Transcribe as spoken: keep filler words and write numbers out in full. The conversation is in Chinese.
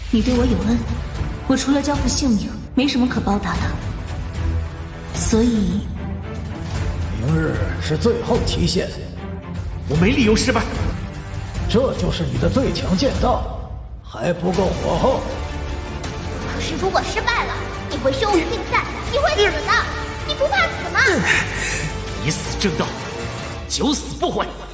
你对我有恩，我除了交付性命，没什么可报答的。所以， 明日是最后期限， 我没理由失败。 这就是你的最强剑道，还不够火候。 可是如果失败了，你会生无病在，你会死的，你不怕死吗？ 以死争道，九死不悔。